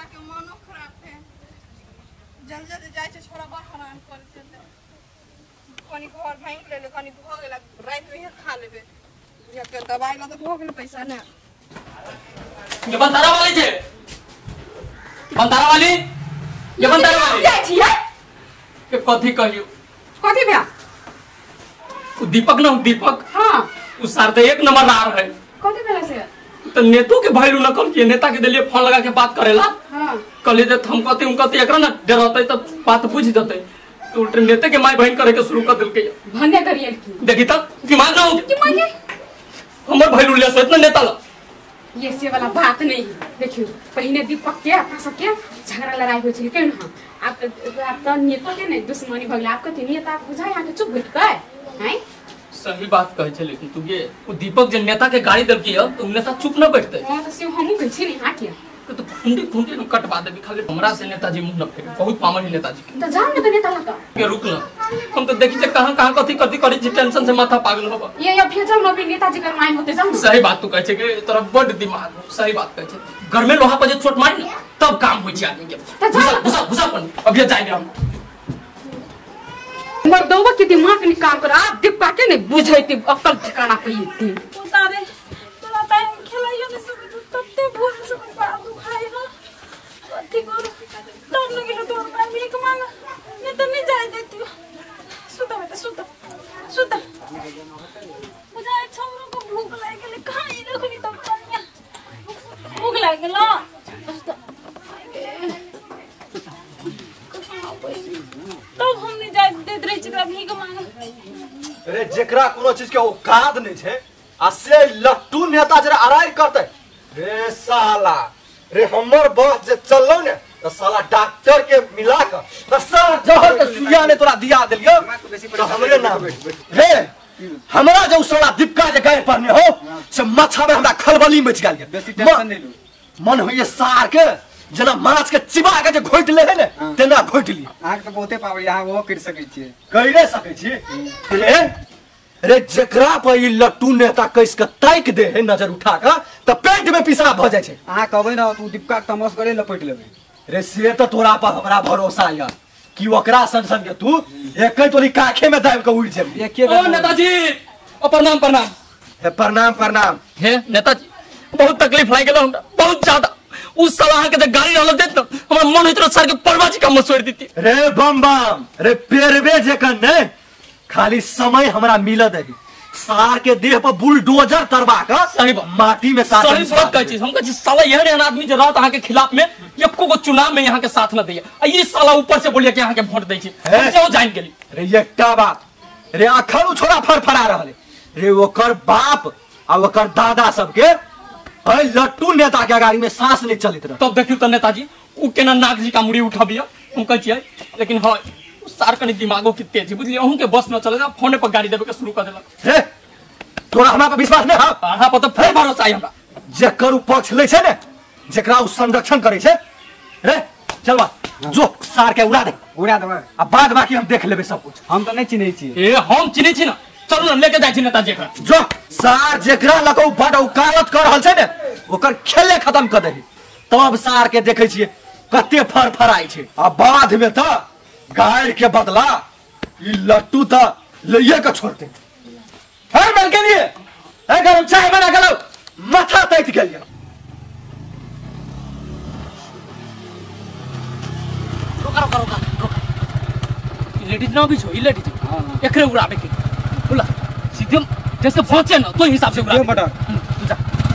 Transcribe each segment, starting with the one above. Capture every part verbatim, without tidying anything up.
भैया के मनो खराब है जल्दी जल्दी जाए छे छोड़ा बहरान कर छे कनी घर भांग ले ले कनी भ गेला रात में खा लेबे भैया के दवाई ला तो भ गेल पैसा ना ये बंदारा वाली छे बंदारा वाली ये बंदारा वाली जाय छी के कथि कहियो कथि भैया दीपक ना दीपक हां उ सार तो एक नंबर आ है कथि भेला से तो नेतो के वैल्यू न कर के नेता के दिलिए फोन लगा के बात करेला हां कले जे हम कहते हम कहते एकरा ना डरते तो बात बुझ जते तो उल्टे नेता के माय बहन करे के शुरू कर देलके भन्ने करिए की देखी त दिमाग ना हो कि माने हमर वैल्यू ले से इतना नेता ला ये से वाला बात नहीं देखियो पहिने दीपक के अपना सबके झगड़ा लड़ाई होय छै केन हां आप आप तो नेता के नहीं दुश्मनी भगला आप कथि नेता बुझाय यहां के चुप बैठ गए हैं सही बात कहे छे लेकिन तू ये वो दीपक जे नेता के गाड़ी दलकी है तो नेता चुप न बैठते हां तो से हमहु कह छी नहीं हां के तो फुंडी फुंडी न कटवा देबी खाली हमरा से नेताजी मुंह न फेरे बहुत पामर है नेताजी तो जान ने नेता लगा के रुक ना हम तो देखि जे कहां कहां कथि कथि करी छी टेंशन से माथा पागल होबा ये ये फ्यूचर में भी नेताजी कर माइन होते जान सही बात तू कहे छे के तोरा बड़ दिमाग सही बात कहे छे घर में लोहा पर जे चोट मारी ना तब काम होई छै आदमी के घुसा घुसा घुसा पन अभी जाएंगे हम मर दोबा के दिमाग नि काम कर आप दीपा के नहीं बुझैती अक्ल ठिकाना कहिती उतारे तोरा टाइम खेलाइयो ने सब तत्ते भोर से बाल दुखाई ना अथी कर तब लगे तो तोर भाई एक मांग नहीं तो नहीं जाए देती सुता बेटा सुता सुता मुझे छोरो को भूख लग गेले कहां ई रखनी तब तनिया भूख लग गेला तब हम नहीं जाए देत रही छिरा भीख मांग अरे जेकरा कोनो चीज के औकात नहीं छे आ से लट्टू नेता जरा अराई करते रे साला रे हमर बस जे चललो ने तो साला डॉक्टर के मिला कर तो साला जहर के सुइया ने तोरा दिया देलियो तो हमरे नाम रे हमरा जो साला दीपका जे गए पड़ने हो से माथा में हमरा खलबली मच गेल बेसी टेंशन नहीं लो मन होइए सार के जना माछ के चिबा के जे घोट ले है ने तेना घोट ली आंख तो बहुते पावे यहां वो कर सकै छी कइरे सकै छी रे रे जेकरा पर ई लट्टू नेता कइस के ताक दे है नजर उठा के त पेट में पिसाब भ जाय छै अहाँ कहबै ना तू दीपका तमस करे लपेट लेबै रे से तो तोरा पर हमरा भरोसा या कि ओकरा सन सन के तू एकै तोरी काखे में दाब के उड़ जेबी एके ओ नेताजी ओ प्रणाम प्रणाम हे प्रणाम प्रणाम हे नेताजी बहुत तकलीफ लाग गेल हमरा बहुत ज्यादा उस साला के गाड़ी रहल देत न हमरा मन होइत सर के परवाजी का मसोड़ देती रे बम बम रे पेरवे जेकन ने खाली समय हमरा मिल देबी सार के देह पर बुलडोजर तरबा के सही बात माटी में साथ सही बात कहै छी हम कहै छी साला यह रे आदमी जे रहत अहाँ के खिलाफ में एको गो चुनाव में यहाँ के साथ न दैया आ ये साला ऊपर से बोलिए कि अहाँ के वोट दै छी हम से जान गेली रे एकटा बात रे अखन उ छोरा फरफरा रहले रे ओकर बाप आ ओकर दादा सब के अय लट्टू नेता के गाड़ी में सांस नहीं चलित रह तब देखियो त नेताजी उ केना नाग जी का मुड़ी उठबिया हम कहै छी लेकिन हां सार कनी दिमागो की तेज बुझलिए अहू के बस न चलेगा फोन पर गाड़ी देबे के शुरू कर देलक रे तोरा हमरा पर विश्वास नहीं है अहाँ पर तो फेर भरोसा है हमरा जेकर पक्ष ले छै ने जेकरा उ संरक्षण करे छै रे चल बा जो सार के उड़ा दे उड़ा देबै आ बाद बाकी हम देख लेबे सब कुछ हम तो नहीं चिन्है छी ए हम चिन्है छी ना चलो न लेके जाय छी नेताजी का जो सार जेकरा लको बड औकालत कर रहल छै ने ओकर खेले खत्म कर देही तब सार के देखे छिए कते फरफराई छै आ बाद में त गाय के बदला ई लट्टू त लइए के छोड़ते है मिल के लिए है गरम चाय बना के लो माथा तैत गेल रोका रोका रोका रोका लेडीज ना भी छो ई लेडीज हां एकरे उड़ाबे के बोला सीधे जैसे पहुंचे ना तो हिसाब से उड़ा बटा जा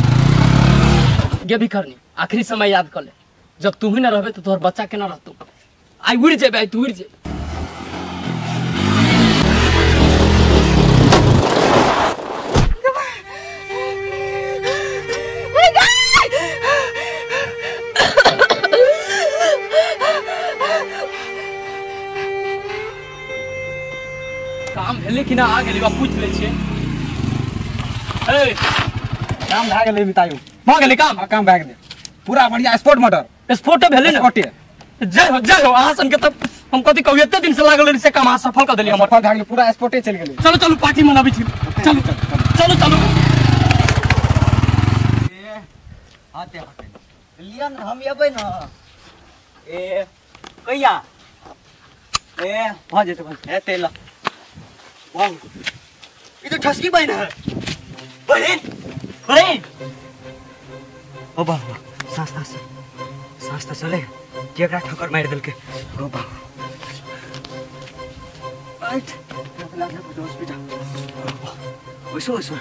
ये भी करनी आखिरी समय याद कर ले जब तू ही ना रहबे तो तोहर बच्चा के ना रहतो आई उड़ जेबे आई तू उड़ जे काम भेले कि ना आ गेली बा पूछ ले छिए ए काम भए गेलै बितायु भ गेलै काम काम भए गेलै पूरा बढ़िया स्पोर्ट मोटर स्पोर्ट भेले ना स्पोर्ट जय हो जय हो अहाँ सन के तब हम कथि कहू एते दिन से लागल रही से काम अहाँ सफल कर देली हमर सफल भए गेलै पूरा स्पोर्टे चल गेलै चलो चलो पार्टी मनाबी छी चलो चलो चलो आते हटे लिया हम एबै न ए कैया ए भ जेते भ ए तेल वाह ये तो ठसकी बहन है बहन बहन ओ बाबा सांस सांस सांस तो चले केकरा ठोकर मार देलके ओ बाबा आइट लागे हॉस्पिटल ओसो ओसो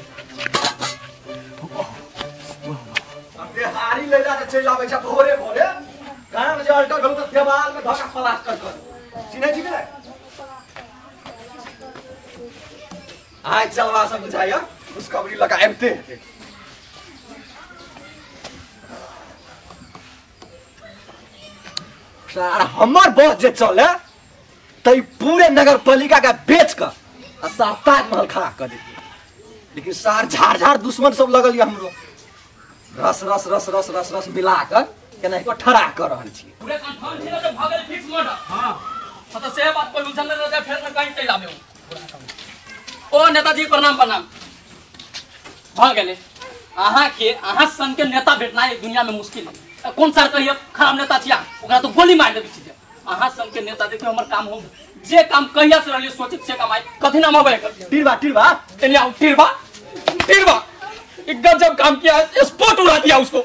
हारी ले जा चल आवे छ भोरे भोरे काम जे अल्टर गलो त देवाल में धक्का प्लास्टर कर चिने छी के आज चलवा सब बुझाया उस कबरी लगा एमते सारा हमर बस जे चले तई पूरे नगर पालिका का बेच कर आ साप्ताहिक महल खड़ा कर दे लेकिन सार झाड़ झाड़ दुश्मन सब लगल ये हमरो रस रस रस रस रस रस मिला कर केना को ठड़ा कर रहल छी पूरे कंफर्म छी ना भागल फिक्स मर्डर हां तो से बात कोई उलझन न रहे फिर न कहीं चल आबे ओ नेताजी प्रणाम प्रणाम भ गेले आहा के आहा सन के नेता भेटना है दुनिया में मुश्किल है कौन सर कहिए खराब नेता छिया ओकरा तो गोली मार देबी छी आहा सन के नेता देखियो हमर काम हो जे काम कहिया से रहली सोचित से कमाई कथि नाम होबे कर टिरवा टिरवा ले आओ टिरवा टिरवा एक गजब काम किया स्पॉट उड़ा दिया उसको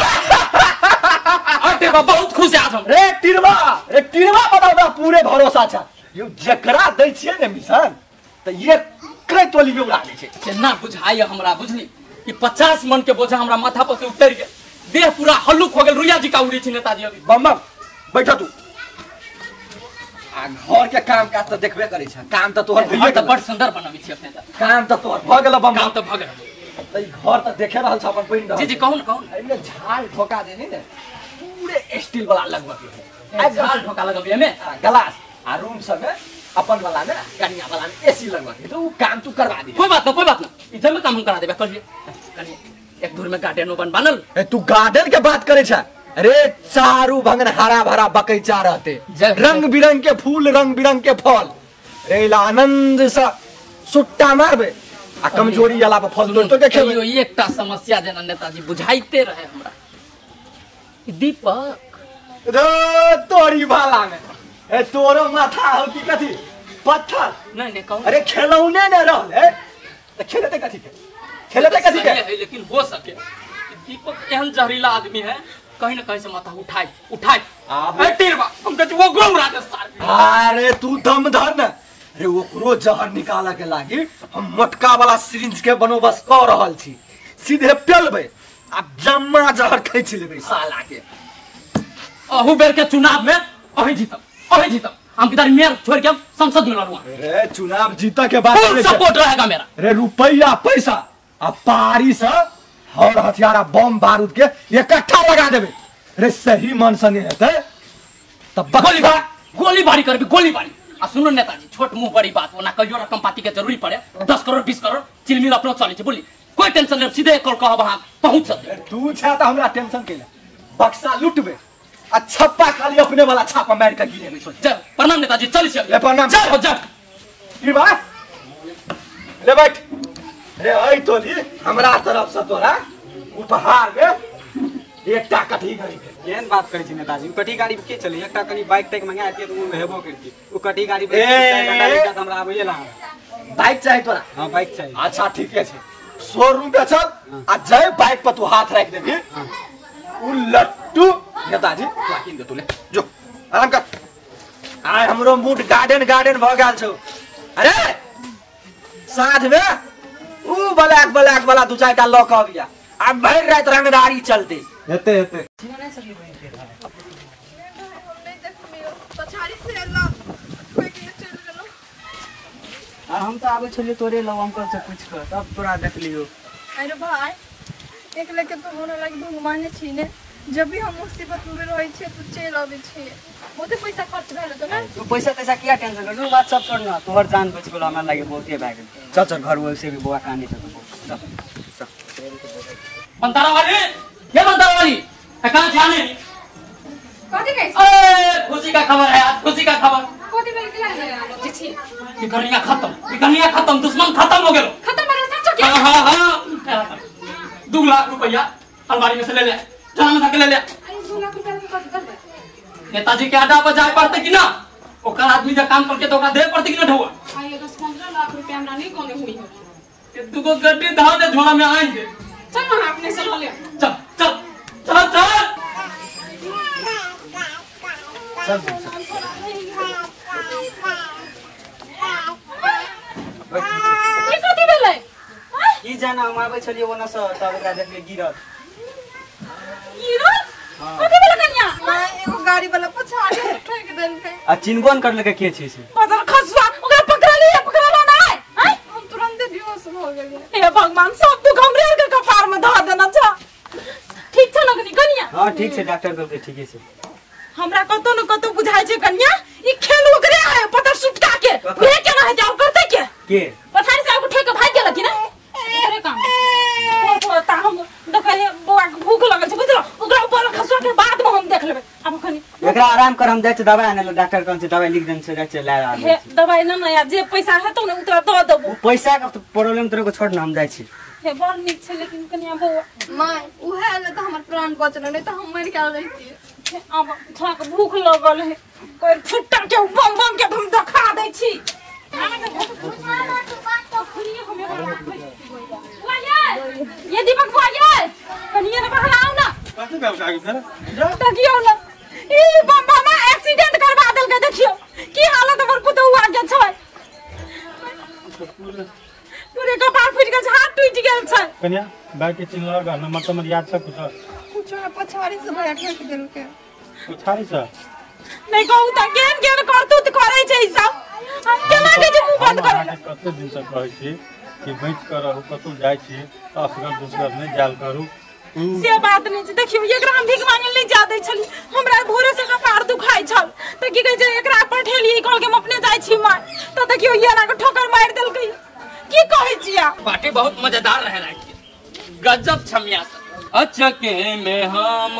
अरे बाबा बहुत खुश है आज हम रे टिरवा रे टिरवा बताओ ना पूरे भरोसा छ यो जकरा दै छियै ने मिशन त ये कै तोली में उड़ा दै छै केना बुझाय हमरा बुझली कि पचास मन के बोझा हमरा माथा पर से उतर गया देह पूरा हल्लुक हो गेल रुइया जी का उड़ी छी नेताजी अभी बम बम बैठ तू आ घर के काम काज त देखबे करै छ काम त तोहर भइए त बड़ सुंदर बनाबी छी अपने त काम त तोहर भ गेल बम काम त भ गेल तई घर त देखे रहल छ अपन पहिन जी जी कहू न कहू एने झाल ठोका देनी ने पूरे स्टील वाला लगबे आ झाल ठोका लगबे एमे ग्लास आ रूम सब में अपन वाला में कनिया वाला में एसी लगबे तो काम तू करवा दे कोई बात न कोई बात न इधर में काम हम करा देबे करिए कनिए एक दूर में गार्डन बन बनल ए तू गार्डन के बात करे छ अरे चारू भंगन हरा भरा बगीचा रहते रंग बिरंग के फूल रंग बिरंग के फल एला आनंद से सुट्टा मारबे आ कमजोरी वाला पे फल तोड़ तो के खेबे यो एकटा समस्या जेना नेताजी बुझाइते रहे हमरा दीपक रे तोरी भाला में ए तोरो माथा हो की कथी पत्थर नहीं नहीं कहू अरे खिलौने ने रहले त खेलते कथी के खेलते कथी के है लेकिन हो सके दीपक एहन जहरीला आदमी है कहीं ना कहीं से माथा उठाए उठाए आबे टिरवा हम कहते वो गो उड़ा दे सार अरे तू दम धर न अरे ओकरो जहर निकाला के लागी हम मोटका वाला सिरिंज के बंदोबस्त कर रहल छी सीधे पेलबे आ जम्मा जहर खैच लेबे साला के अहू बेर के चुनाव में अही जीतब अही जीतब हम किधर मेयर छोड़ के हम संसद में लड़ूंगा अरे चुनाव जीता के बाद फुल सपोर्ट रहेगा मेरा अरे रुपया पैसा आ पारी से हर हथियार बम बारूद के इकट्ठा लगा देबे रे सही मन से नहीं हेते तब गोली बारी गोली बारी करबी गोली बारी आ सुनो नेताजी छोट मुंह बड़ी बात होना कहियो रकम पाती के जरूरी पड़े दस करोड़ बीस करोड़ चिलमिल अपनो चले छै बोली कोई टेंशन नहीं सीधे कॉल कहब हां पहुंच सकते तू छा त हमरा टेंशन केला बक्सा लुटबे आ छप्पा खाली अपने वाला छापा मार के गिरेबे सोच चल प्रणाम नेताजी चल छी ले प्रणाम चल जा की बा ले बैठ रे आई तोली हमरा तरफ से तोरा उपहार में एकटा कठी गाड़ी केहन बात करै छी नेताजी कठी गाड़ी के चली एकटा कनी बाइक तक मंगा दिए तो वो हेबो करती वो कठी गाड़ी पे घंटा लेके हमरा आबैए ला बाइक चाहिए तोरा हां बाइक चाहिए अच्छा ठीक है शोरूम पे चल आ जय बाइक पर तू हाथ रख देबी उ लट्टू नेताजी तू किन दे तू ले जो आराम कर आय हमरो मूड गार्डन गार्डन भ गेल छौ अरे साँझ में उ ब्लैक ब्लैक वाला दू चार टा लॉक आ गया अब भर रात रंगदारी चलते हेते हेते नहीं देख मियो पछाड़ी से अल्लाह कोई के चल गेलो आ हम तो आबे छलिए तोरे लव अंकल से पूछ कर तब तोरा देख लियो अरे भाई एक लेके तो होने लगी भगवान छीने जब भी हम मुसीबत में रहे छे तो चल आवे छे बहुते पैसा खर्च भेल तो ना तू पैसा पैसा किया टेंशन कर तू बात सब छोड़ना तोहर जान बच गेलो हमरा लागे बहुते भाग गेल चल चल घर वैसे भी बुआ कहानी से बंदारा वाली ये बंदारा वाली कहां जाने कथि कैसे ए खुशी का खबर है आज खुशी का खबर कथि बेल के लागे छी ये कहानियां खत्म ये कहानियां खत्म दुश्मन खत्म हो गेलो खत्म बड़ा सच क्या हां हां हां दो लाख रुपया अलमारी में से ले ले जान में धके ले ले अरे दो लाख रुपया में कथि कर नेताजी के अड्डा पर जाए पड़ते कि ना ओकर आदमी जे काम करके तो ओकरा दे पड़ते कि ना ढौआ आइए दस पंद्रह लाख रुपया हमरा नहीं कोने हुई है ये दुगो गड्डी धार दे झोला में आएंगे चल ना अपने से लो ले चल चल चल चल की कथी भेलै ई जाना हम आबै छलियै ओना से तब एकरा देखलियै गिरल गिरल कथी भेलै कन्या मैं एगो गाड़ी वाला पछाड़ी से ठोक देल के आ चिन्हबो न करलकै के छै से बाजार खसुआ ओकरा पकड़ा लिया पकड़ा लो ना हैं हम तुरंत बेहोश हो गेलिए हे भगवान सब दुख हमरे के कपार में ध देना छ ठीक छ न कन्या हां ठीक छै डॉक्टर कहलकै ठीके छै हमरा कतो न कतो बुझाय छै कन्या ई खेल ओकरे है पता सुटका के वे केना है जाओ करते के के पथारी से आगु ठेक भाग गेल कि ना अरे काम ओ ता हम देखै बुआ के भूख लगल छै बुझलो ओकरा ऊपर खसुआ के बाद में हम देख लेबै अब खनी एकरा आराम कर हम जाय छै दवाई आने डॉक्टर कहन छै दवाई लिख देन छै जाय छै ले आ हे दवाई न न या जे पैसा हेतौ न उतरा द देबो पैसा का प्रॉब्लम तोरे को छोड़ ना हम जाय छी हे बड़ नीक छै लेकिन कन्या बुआ मां उहे ले तो हमर प्राण बचल नहीं तो हम मर गेल रहितिए अब थोड़ा के भूख लगल है कोई फुट्टा के बम बम के हम दिखा दै छी ये दीपक भैया कनिया ने बहलाओ ना कथि भेल काकी फेर देखियो ना ई बम बम एक्सीडेंट करवा देल के देखियो की हालत हमर पुतो हुआ के छै पूरे कपार फुट के हाथ टूट गेल छै कन्या बाइक के चिन्ह लगा न मतलब मत याद सब कुछ कुछ पछाड़ी से भैया ठोक देल के उछारी से नहीं कहू त केन केन करतू त करे छै ई सब हम केना के जे मुंह बंद करे कते दिन से कहै छी कि बैठ कर रहू कतौ जाय छी असगर दुसगर नहीं जाल करू से बात नहीं छै देखियो एकरा हम भीख मांगे ले जा दै छली हमरा भोरे से कपार दुखाई छल त की कहै छै एकरा पठेलिए कहल के हम अपने जाय छी मार त देखियो ये ना के ठोकर मार देलकै की कहै छिया पार्टी बहुत मजेदार रहे रही गजब छमिया अचके में हम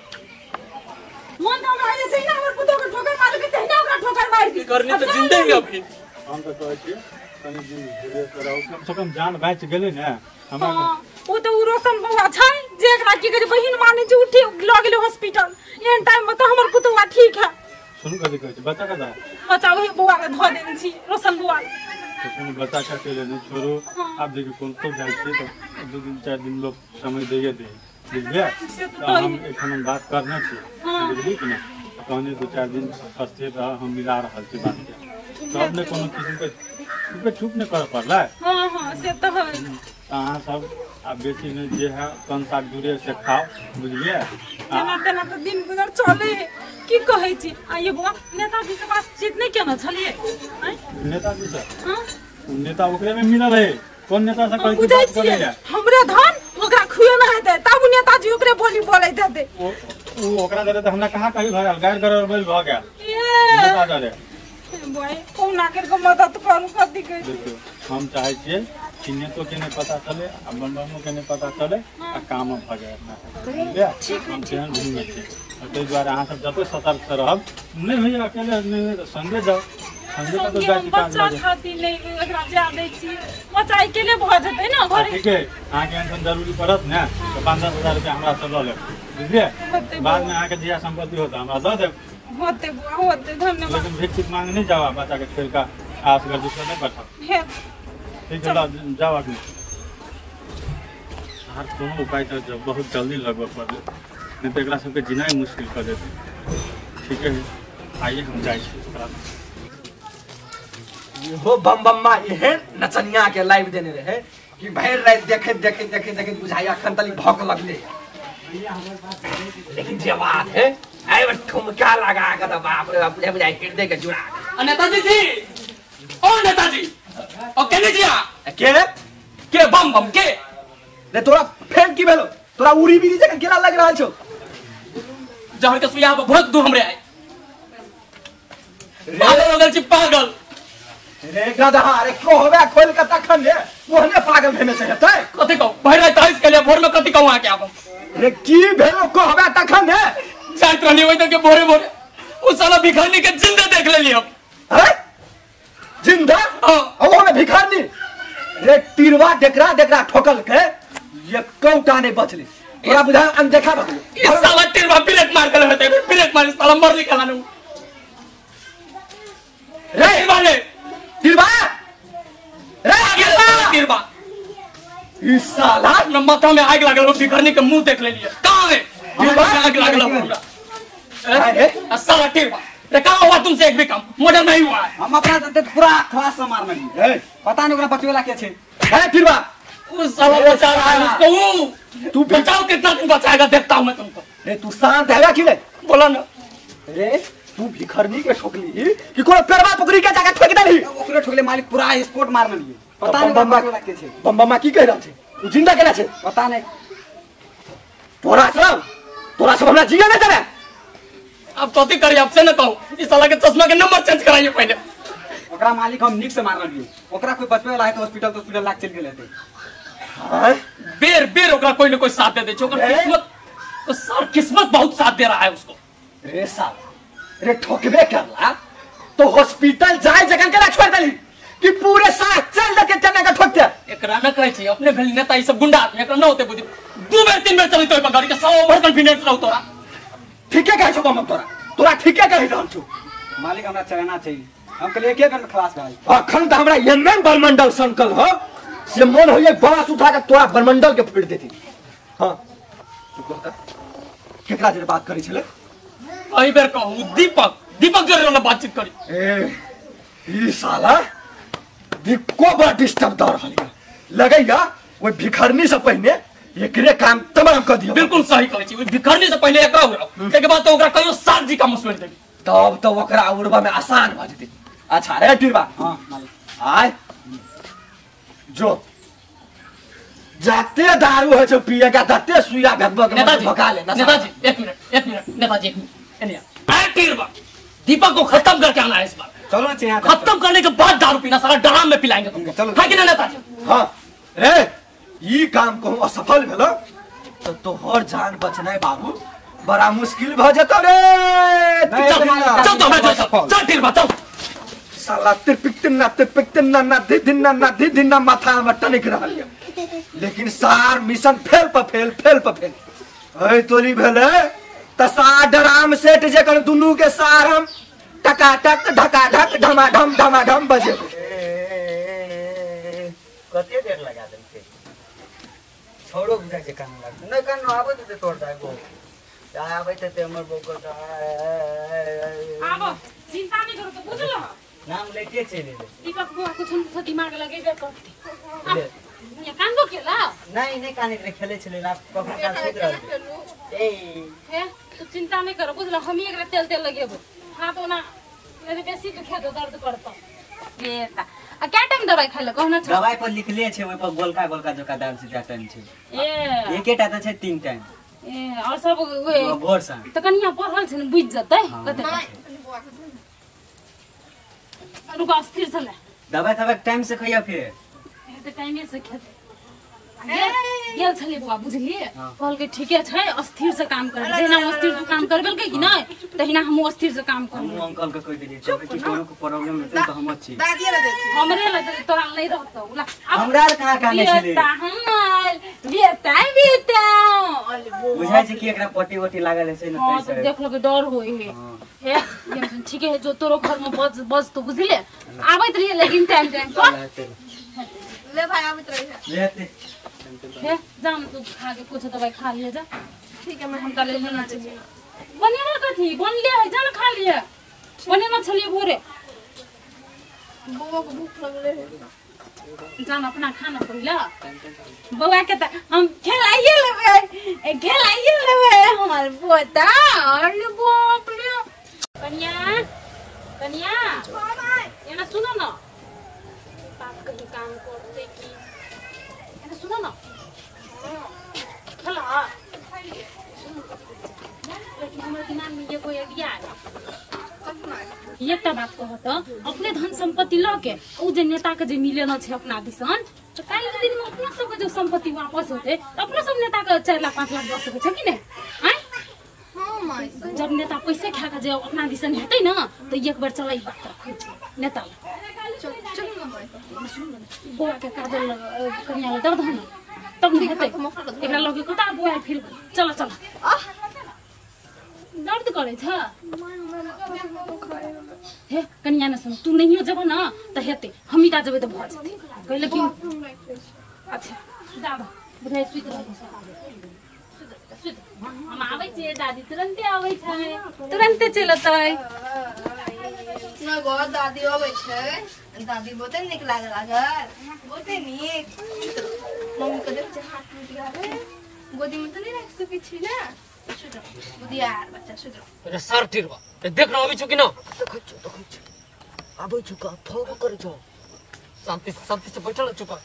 मन तो मारे छै ना हमर पुतो के ठोकर मार के तहिना ओकरा ठोकर मार दी करनी तो जिंदे ही अभी हम तो कहै छी कनी दिन धीरे कराओ कम से कम जान बच गेलै ने हमरा ओ तो रोशन बउआ छै जे एकरा की कहै छै बहिन माने छै उठी ल गेलै हॉस्पिटल एहन टाइम में तो हमर पुतवा ठीक है सुन कथि कहै छी बच्चा कदा बचाओ हे बउआ के ध देन छी रोशन बउआ तो सुन बच्चा का के ले छोड़ो आप देखिए कौन तो जाय छी तो दो दिन चार दिन लोग समय देइए दे बुझलिए तो हम एखन बात करना छी बुझलिए कि ना कहने दो चार दिन फंसते रह हम मिला रहल छी बात के तो अपने कोनो किस्म के पे चुप नहीं कर पड़ला हां हां से तो है अहाँ सब आ बेटी ने जे है कौन सा दूरे से खाओ बुझलिए तेना तेना तो दिन गुजर चले है की कहै छी आ ये बुआ नेताजी से बातचीत नहीं केना छलिए हैं नेताजी से हां नेता ओकरे में मिला रहे कौन नेता से कह के बुझै बात करे छियै हमरे धन ओकरा खुए ना हेतै तब नेताजी ओकरे बोली बोलै देतै ओ ओ ओकरा दरे त हमरा कहां कभी भरल गायर गरर बोल भ गया ये नेता दरे भाई कोना के मदद करू कथि कहै देखियो हम चाहे छियै कि नेतो के नहीं पता चले आ बनबमो के नहीं पता चले आ काम भ जाए अपना बुझलिए हम केहन घूमे छी ताहि दुआरे अहाँ सब जते सतर्क से रहब नहीं भैया अकेले नहीं तो संगे जाओ संगे का तो जाय छी काज बच्चा लगे खातिर नहीं एकरा जा दै छी बच्चा अकेले भ जेतै ना हाँ, घरे ठीक है अहाँ के एहन जरूरी पड़त ने तो पाँच दस हजार रुपया हमरा से लऽ लेब बुझलिए बाद में अहाँ के जिया संपत्ति होता हमरा दऽ देब होते बुआ होते धन्यवाद लेकिन भिख टिक मांग नहीं जाओ बच्चा के छोड़ का आस कर दूसरा नहीं बैठा हे ठीक है ला, जाओ आदमी हर कोनो उपाय तो जब बहुत जल्दी लगभग पड़े नहीं तो एकरा सबके जीनाई मुश्किल कर देते ठीक है आइए हम जाए हो बम बम मा एहन नचनिया के लाइव देने रहे कि भैर रात देखे देखे देखे देखे बुझाई अखन तली भौक लगले लेकिन जे बात है आई बट ठुमका लगा के तो बाप रे बाप बुझाई हृदय के जुड़ा नेताजी जी ओ नेताजी ओ केने जिया के के बम बम के रे तोरा फेन की भेलो तोरा उड़ी बिरी जगह केला लग रहल छौ जहर के सुइया पर भोग दू हमरे आए पागल हो गेल छी पागल रे गधा रे कहबे खोल के तखन रे ओहने पागल भेने से हेतै कथि कहू भरि रात तहस के लिए भोर में कथि कहू आके आब रे की भेलो कहबे तखन रे जाइत रहनी होई त के भोरे भोरे उ साला भिखारी के जिंदा देख लेली हम है जिंदा हां ओ में भिखारी रे तीरवा डेकरा डेकरा ठोकल के ये कौटा नहीं बचली तोरा बुझा अनदेखा भगलो इस साला तीरवा ब्रेक मार के रहते ब्रेक मार साला नंबर निकाला नु रे वाले तिरबा रे गिरबा गिरबा इस साला न माथा में आग लागल हो भिखारी के मुंह देख ले लिए कहां है गिरबा में आग लागल पूरा अरे साला गिरबा रे कहां हुआ तुमसे एक भी काम मर्डर नहीं हुआ है हम अपना ते पूरा खलास से मारना है पता नहीं ओकरा बचवेला के छे है तिरबा उस साला बचा रहा है उसको तू बचाओ कितना दिन बचाएगा देखता हूं मैं तुमको रे तू शांत है कि नहीं बोला ना रे तू भिखरनी के ठोकली कि कोनो पेरवा पकड़ी के जाके ठोक देली ओकरे ठोकले मालिक पूरा स्पोर्ट मारना लिए पता नहीं बम बचवेला के छे बम बम की कह रहा छे तू जिंदा केला छे पता नहीं तोरा सब तोरा सब हमरा जिया नहीं देना अब कथी करी आपसे न कहूं इस साला के चश्मा के नंबर चेंज कराइए पहले ओकरा मालिक हम निक से मारना लिए ओकरा कोई बचवेला है तो हॉस्पिटल तो हॉस्पिटल लाग चल गेल हेते हां बेर बेर ओकरा कोई न कोई साथ दे दे छै ओकर किस्मत तो सर किस्मत बहुत साथ दे रहा है उसको रे साला रे ठोकबे करला तो हॉस्पिटल जाए जगन के ना छोड़ देली कि पूरे साथ चल के चलने का ठोक दे एकरा न कहै छै अपने भेल नेता ई सब गुंडा आदमी एकरा न होते बुद्धि दू बेर तीन बेर चली तो गाड़ी के सौ ओवर कॉन्फिडेंस रहौ तोरा ठीके कहै छौ बम तोरा तोरा ठीके कहि रहल छौ मालिक हमरा चलना चाहिए हम कल एक एक खलास भाई अखन त हमरा एनएन बलमंडल संकल हो से मन होइए बांस उठा के तोरा बलमंडल के फोड़ देती हां तू कहता केकरा जे बात करै छले एहि बेर कहूं दीपक दीपक जोरे वाला बातचीत करी ए ई साला दिक्को बड़ा डिस्टर्ब दर रहलिया लगैया ओइ भिखरनी से पहले एकरे काम तमाम कर दियो बिल्कुल सही कहै छी भिखरनी से पहले एकरा हो के बाद तो ओकरा कहियो सात जी का मुसवेल देबी तब तो ओकरा उड़बा में आसान भ जेतै अच्छा रे टिरबा हां मालिक आय जो जाते दारू है जो पिएगा जाते सुइया भेदबो के नेताजी भगा ले नेताजी एक मिनट एक मिनट नेताजी एक मिनट एनिया आय टिरबा दीपक को खत्म करके आना है इस बार चलो ना चाहिए खत्म करने के बाद दारू पीना सारा ड्राम में पिलाएंगे तुमको चलो। है कि नहीं नेताजी हां रे ई काम को असफल भेलो तो तोहर जान बचनाय बाबू बड़ा मुश्किल भ जतो रे चल चल तो मैं चल चल टिरबा चल साला तिरपिकतिन तिरपिकतिन ना ना दिदिन ना ना दिदिन ना माथा में टनिक रहलिया लेकिन सार मिशन फेल पर फेल फेल पर फेल ए तोली भेले त सार डराम सेट जे कर दुनु के सार हम टका टक ढका ढक ढमा ढम ढमा ढम बजे कते देर लगा देलके छोड़ो बुझाय छै काम लाग नै कान आबै त तोड़ दाय गो आबै त हमर बोकर आबो चिंता नहीं करो तो बुझलो नाम लेके चले ले दीपक बुआ कुछ हम दिमाग लगेबे करती ये कांदो केला नहीं नहीं काने के खेले छले ना कखन काल सुत रहल ए हे तू चिंता नहीं करो बुझलो हम ही एकरा तेल तेल लगेबो हाथ ओना मेरे बेसी दुखे तो दर्द करता बेटा आ क्या टाइम दवाई खाइले कहना छ दवाई पर लिखले छै ओइ पर गोलका गोलका जोका दाल से टाइम छै ए एकेटा त छै तीन टाइम ए और सब वे भोर सा त कनिया पढ़ल छै न बुझ जतै कते रुक अस्थिर छ ले दवाई सब टाइम से खइया फिर त टाइमे से खेत गेल छले बुआ बुझलिए कहल के ठीके छै अस्थिर से काम कर जेना अस्थिर से काम करबेल के कि नै तहिना हम अस्थिर से काम हम करब अंकल के कह देलिए कि कोनो को प्रॉब्लम हेतै त हम छी दादी रे देती हमरे लगे तोरा नहीं रहतो ला हमरा कहां कहले छले बेटा हमर बेटा बेटा बुझाय छै कि एकरा पट्टी वट्टी लागल छै न हां तै तो से देख लो के डर होई है हे ये ठीक है जो तोरो घर में बज बज तो बुझले आबैत रहिए लेकिन टाइम टाइम पर ले भाई आबित रही लेते हे जाम तू खा के कुछ दवाई खा लिए जा ठीक है मैं हम का ले लेना चाहिए बनेला कथी बनले है जान खा लिए बनेला छलिए भोरे बुआ को भूख लगले है जान अपना खाना पहिला बउआ के त हम खिलाइए लेबे खिलाइए लेबे हमार पोता अरे बाप रे कन्या कन्या ये ना सुनो ना बाप कहीं काम करते की ये ना सुनो ना खला लेकिन हमारे दिमाग में ये कोई आइडिया ये बात कहत अपने धन संपत्ति ल के उ जे नेता के जे मिले न छै अपना दिसन तो काल के दिन में अपना सब के जो संपत्ति वापस होते अपना सब नेता के चार लाख पाँच लाख दे सके छै कि नहीं हैं हां माई जब नेता पैसे खा के जे अपना दिसन हेतै न तो एक बार चलाई बात रखै नेता चल चल ना माई बुआ के काजल कन्या दर्द है न तब नहीं हेतै एकरा लगे कता बुआ फिर चल चल डर तुरंत करे छ हे कन्या न सुन तू नहीं हो जब ना त हेते हम इटा जबे त भ जते कहले कि अच्छा दादा बुझाइ सुइत रह हम आबै छियै दादी तुरंते आबै छै तुरंते चलतै न गो दादी आबै छै दादी बहुते नीक लागे लागल बहुते नीक मम्मी को देख हाथ टूट गया गोदी में तो नहीं रख सकी छी ना सुत गोदी यार बच्चा सुत अरे सर टिरवा देख न अभी छु कि न देखै छु देखै छु आबै छु का फोन करे छ शांति शांति से बैठल चुप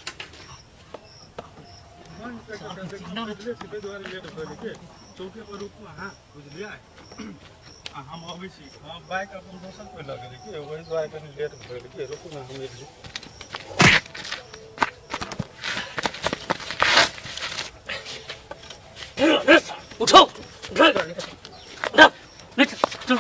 चौके पर रुकू हाँ बुझलिए हम अबै छी हाँ बाइक अपन दोसर पे लगे कि वही द्वारा कनी लेट भइल कि रुकू ना हम एक उठो ड्राइव करने का ले चल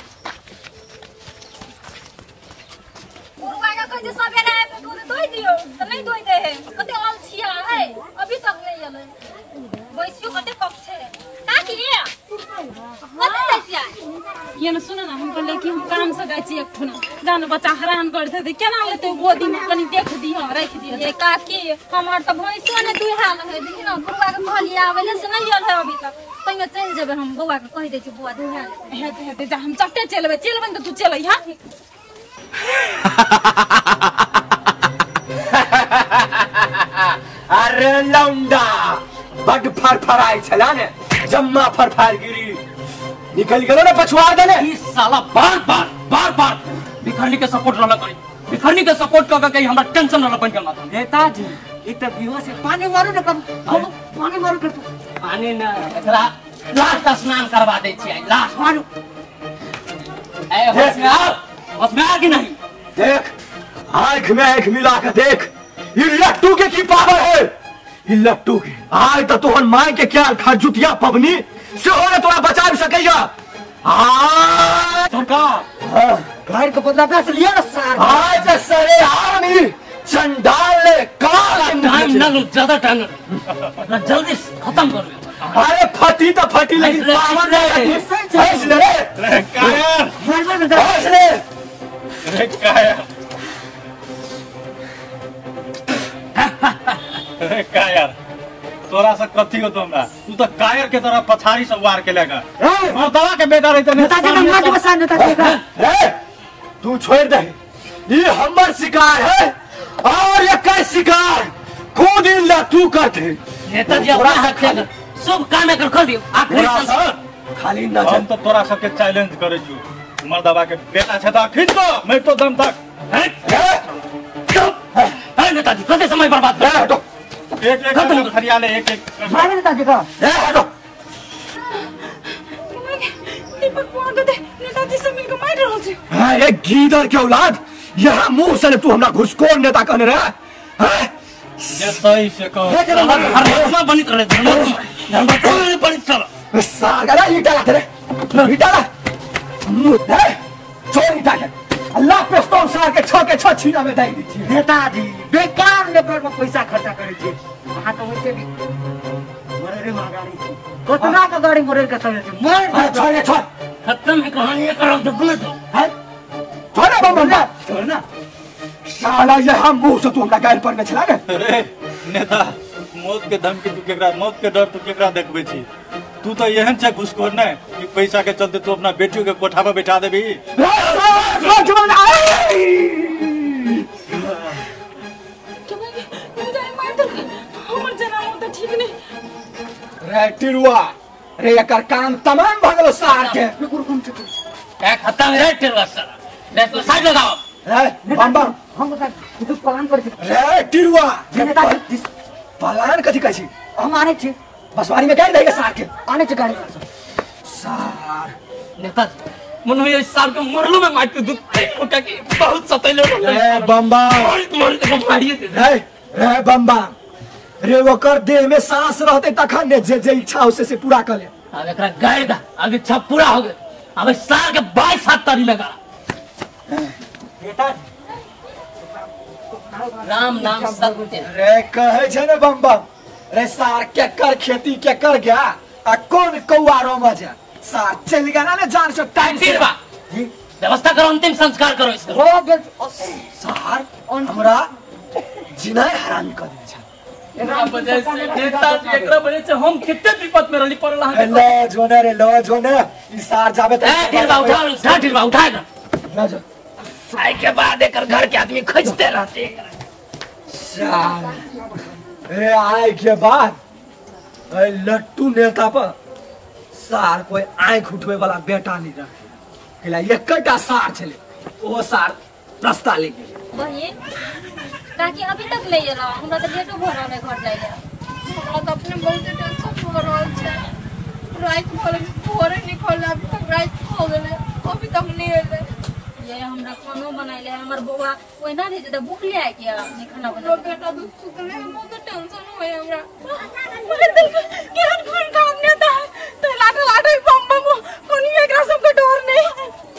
गुरुआ का कहे सबेरे आबे दूध दोइ दियो त नहीं दोइ दे है कते आल छिया है अभी तक नहीं आले बैसियो कते कप छे का की कते दैसिया ये न सुन ना हम कहले कि हम काम से गई छी एक ठुना जान बच्चा हैरान करते थे केना लेते गोदी में कनी देख दियो रख दियो ये काकी हमर त भैंसो ने दुई हाल है देखि न गुरुआ के कहलिया आवेले से नहीं आल है अभी तक तइमे चल जेबे हम बौआ के कहि दे छी बुआ दुई हाल हेते हेते जा हम चट्टे चलबे चलबे त तू चलै हां अरे लौंडा बड फरफराई छला ने जम्मा फरफार गिरी निकल गेलो ना पछुआ देले ई साला बार बार बार बार बिखरनी के सपोर्ट लला करी बिखरनी के सपोर्ट क के हमरा टेंशन लला बन के माथा नेताजी ई त बिहो से पानी मारू न कब हम पानी मारू कर तू पानी ना एकरा लाश का स्नान करवा दे छी लाश मारू ए होश में आ होश में आ कि नहीं देख आंख में आंख मिला के देख ये लट्टू के की पावर है ये लट्टू के आज तो तोहन माय के क्या खरजुतिया पबनी से होने तोरा बचा सकेगा आ सरकार घर के बदला पैसे लिया ना सार आज सरे आर्मी चंडाल ने काल टाइम ना लो ज्यादा टाइम ना जल्दी खत्म कर अरे फटी तो फटी लेकिन पावर नहीं है ले रे कायर ले रे कायर रे कायर तोरा से कथी हो तुमरा तू तो कायर के तरह पछाड़ी से वार के लेगा और दवा के बेटा रहते नेताजी का मार बसा नेताजी का रे तू छोड़ दे ये हमर शिकार है और ये का शिकार खुद ही लट्टू करते नेताजी अपना हाथ सब काम कर कर दियो आखिरी खाली न हम तो तोरा सबके चैलेंज करे छु मर्दवा के बेटा छे तो खींच लो मैं तो दम तक है नेताजी कते समय बर्बाद ए हटो एक एक हरियाले एक एक मार नेताजी का ए हटो दीपक बुआ के नेताजी से मिलके मार रहल छै हां ये गीदड़ के औलाद यहाँ मुंह से तू हमरा घुसखोर नेता कहने रहा हैं ये सही से कहो हर बनित रहे धर्म बनित चल सागरा ईटा ला तेरे ईटा ला मुंह है छोड़ ईटा के अल्लाह पे स्टोन सार के छ के छ छीना में दई दी छी नेताजी बेकार लेबर में पैसा खर्चा करे छी वहां तो वैसे भी मरे रे मागाड़ी छी कितना का गाड़ी मरे के समय छी मर छोड़ छोड़ खत्म है कहानी ये करो तो बोले तो है छोड़ ना बम्बा छोड़ ना साला ये हम मुंह से तू हमरा गाल पर में छला ने अरे नेता मौत के धमकी तू केकरा मौत के डर तू केकरा देखबे छी तू तो एहन छे घुसखोर नै कि पैसा के चलते तू अपना बेटियों के कोठा पर बैठा देबी रे टिरुआ रे एकर काम तमाम भ गेलो सार के क्या खत्म है तेरा सारा ले तो साइड लगाओ रे बम्बा हम बता तू प्लान कर छी रे टिरुआ नेताजी पलान कथी कहै छी हम आने छी बसवारी में गाड़ी देगा सार के आने छी गाड़ी सार नेताजी मन में इस साल के मरलो में मार के दूध उठा के बहुत सतैलो रे बम्बा मार के मारिए दे रे रे बम्बा रे ओकर देह में सांस रहते तखन ने जे जे इच्छा उसे से पूरा कर ले अब एकरा गाड़ दा अब इच्छा पूरा हो गया अब साल के बाईस हाथ तारी लगा नेताजी राम नाम सत्य रे कहे छे ने बम्बा रे सार के कर खेती के कर गया आ कौन कौआ रो मजा सार चल गया ना जान से टाइम से बा व्यवस्था करो, अंतिम संस्कार करो इसका। हो बे सार हमरा जिनाय हराम कर दे छ एकरा वजह से नेता एकरा वजह से हम कितने विपद में रहली पड़ल हां। ले जोने रे लो जोने ई सार जाबे त ए ढिलवा उठा उठा ढिलवा उठा ना ना जो साई के बाद एकर घर के आदमी खचते रहते सार ए आए के बाद ए लट्टू नेता पर सार कोई आंख उठवे वाला बेटा नहीं रहे केला एकटा सार छले ओ सार रास्ता ले गेल बहिन ताकि अभी तक ले एला हमरा त लेटो भ रहल है घर जाय ले। हमरा तो अपने बहुत टेंशन हो रहल छै, रात भर भोरे निकल अभी तक रात हो गेले अभी तक नहीं एले। ये हमरा खानो बनाइले हमर बौआ ओइना रहे त भूख ले आ के नहीं खाना रो बना बेटा दूध सुतले बहुत टेंशन होय हमरा। बोले दिल केहन खून काम ने ता तो लाठ लाठ बम बम कोनी एकरा सब के डर नहीं।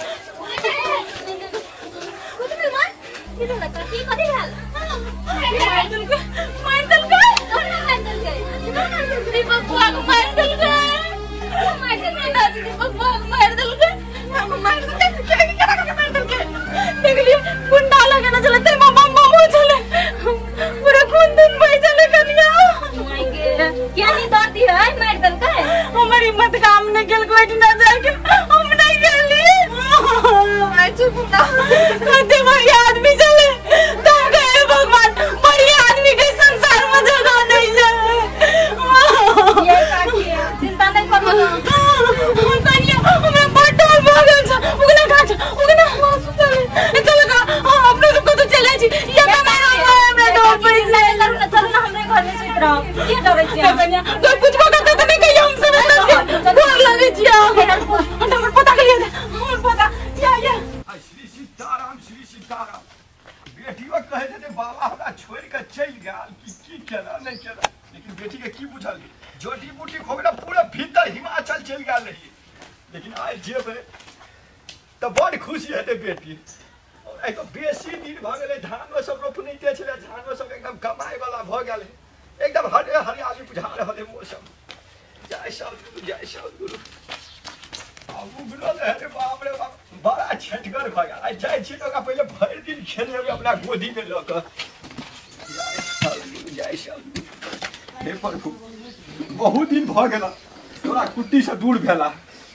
कुछ भी मत इधर लगा की कदी हाल मार दिल के मार दिल के मार दिल के दीपक बुआ को मार दिल के मार दिल के दादी दीपक बुआ को मार दिल के हम मार दिल के क्या क्या करा के मार दिल के देख लिए गुंडा लगे ना चले तेरे मामा मामू चले पूरा खून दिन बह चले कनिया मायके क्या नहीं दर्दी है मार दिल के हमारी हिम्मत काम नहीं गेल कोई ना जाए के हम नहीं गेली आई चुप ना कते भाई आदमी चले तुम गए भगवान बड़ी आदमी के संसार में जगह नहीं जाए ये काकी चिंता नहीं करो हम कनिया हमरा बटल भगल छ उगना गाछ उगना चले चलो का अपने सबको तो चले जी ये मेरा हमरा डर पड़ी नहीं लरू ना चलो ना हमरे घर में सुत रहो ये डरे छी कनिया कोई कुछ को करते तो नहीं कहियो हम सब डर लगे छी हम पता कर लिया हम पता या या श्री सीताराम श्री सीताराम बेटियों कहे थे बाबा हमरा छोड़ के चल गया कि की केला नहीं केला लेकिन बेटी के की बुझल जोटी बूटी खोगला पूरा भीतर हिमाचल चल गया रही लेकिन आज जेबे तो बड़ खुशी है बेटी और एक बेसी दिन भ गेले धान में सब रोपनी ते छले धान में सब एकदम कमाए वाला भ गेल एकदम हरे हरियाली बुझा रहल मौसम जय सद्गुरु जय सद्गुरु अब उगल है रे बाप रे बाप बड़ा छटगर भ गया जाय छी तो पहले भर दिन खेले अपना गोदी में ल के जय सद्गुरु जय सद्गुरु हे प्रभु बहुत दिन भ गेला तोरा कुट्टी से दूर भेला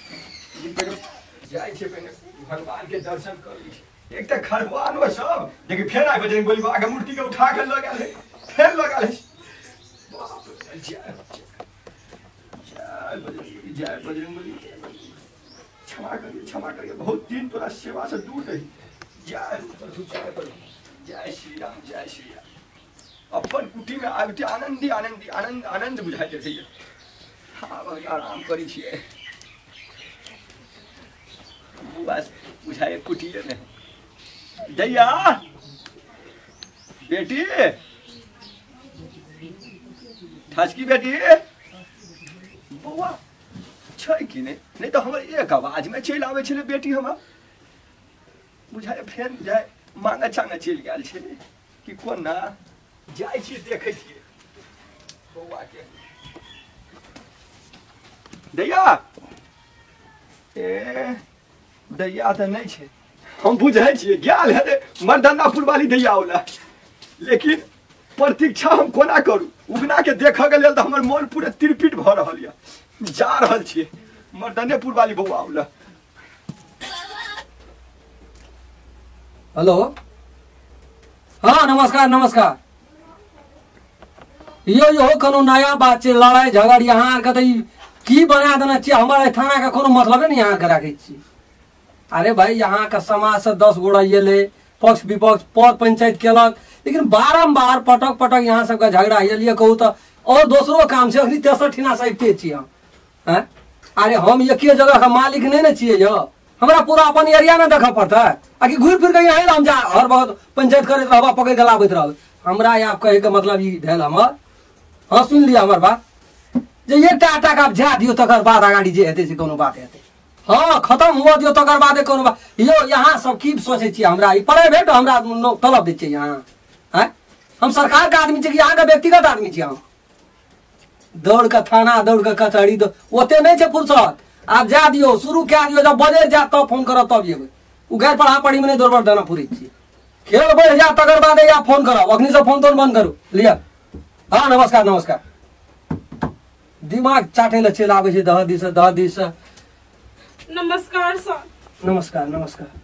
जाय छी पहले भगवान के दर्शन कर ली एक त खरवान में सब देखि फेर आइ बजरंग बली बाबा के मूर्ति के उठा के लगा ले फेर लगा ले बाप रे जय जय बजरंग जय बजरंग बली क्षमा करिए क्षमा करिए बहुत दिन तोरा सेवा से दूर रही जय प्रभु जय प्रभु जय श्री राम जय श्री राम अपन कुटी में आबिते आनंदी आनंदी आनंद आनंद बुझाइते रहिए हाँ भाई आराम करी छिए बस बुझाए कुटिए में दैया बेटी ठसकी बेटी बौआ छै कि नहीं नहीं तो हमर एक आवाज में चल आवे छले बेटी हमर बुझाए फेर बुझाए मांगा चांगा चल गेल छे कि कोन ना जाय छी देखे छी बौआ के दैया ए दैया तो नहीं छे हम बुझे छी गेल है मर्दानापुर वाली दैया होला लेकिन प्रतीक्षा हम कोना करू उगना के देखा के लेल तो हमर मन पूरा तिरपिट भ रहल या जा रहल छी मर्दानेपुर वाली बौआ होला हेलो हाँ नमस्कार नमस्कार यो यो कोनो नया बात छै लड़ाई झगड़ यहाँ के त की बना देना चाहिए हमारे थाना का कोनो मतलब नहीं यहाँ के रखे छी अरे भाई यहाँ का समाज से दस गोड़ा ये ले पक्ष विपक्ष पद पंचायत केलक लेकिन बारम्बार पटक पटक यहाँ सबका झगड़ा ये लिए कहू तो और दूसरो काम से अखनी तेसर ठीना सहिते छी हम हैं अरे हम एक जगह का मालिक नहीं न छिए जो हमरा पूरा अपन एरिया में देख पड़ता है आकि घूर फिर के यहाँ हम जा हर वक्त पंचायत करे रहबा पकड़ के लाबैत रहब हमरा यहाँ कहे के मतलब ई भेल हमर हाँ सुन लिया हमर बात जे ये टाटा का जा दियो तकर बाद आगाड़ी जे हेते से कोनो बात हेते हाँ खत्म हुआ दियो तकर बाद कोनो बात यो यहाँ सब की सोचे छी हमरा ई प्राइवेट हमरा तलब दे छी यहाँ हैं हम सरकार का आदमी छी कि यहाँ का व्यक्तिगत आदमी छी हम दौड़ के थाना दौड़ के कचहरी तो ओते नहीं छे फुर्सत आप जा दियो शुरू क्या दियो जब बजे जा तब फोन करो तब ये उ गैर पढ़ा पढ़ी में नहीं दौड़ देना पूरी छी खेल बढ़ जा तकर बाद या फोन करो अखनी से फोन तो बंद करू लिया हाँ नमस्कार नमस्कार दिमाग चाटे ले चल आवे छै दह दिस दह दिस नमस्कार सर नमस्कार नमस्कार